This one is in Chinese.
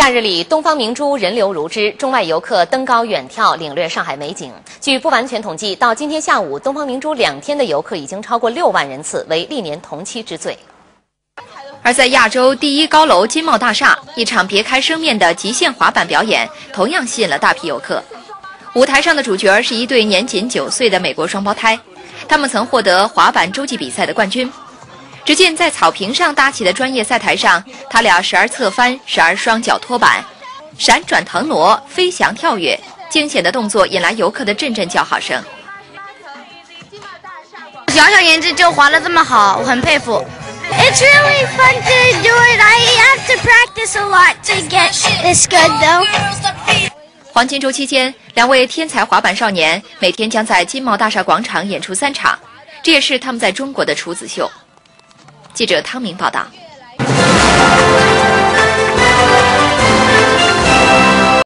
假日里，东方明珠人流如织，中外游客登高远眺，领略上海美景。据不完全统计，到今天下午，东方明珠2天的游客已经超过6万人次，为历年同期之最。 而在亚洲第一高楼金茂大厦，一场别开生面的极限滑板表演同样吸引了大批游客。舞台上的主角是一对年仅9岁的美国双胞胎，他们曾获得滑板洲际比赛的冠军。只见在草坪上搭起的专业赛台上，他俩时而侧翻，时而双脚托板，闪转腾挪，飞翔跳跃，惊险的动作引来游客的阵阵叫好声。 小年纪就滑得这么好，我很佩服。It's really fun to do it. I have to practice a lot to get this good though. 黄金周期间，2位天才滑板少年每天将在金茂大厦广场演出3场，这也是他们在中国的处子秀。记者汤明报道。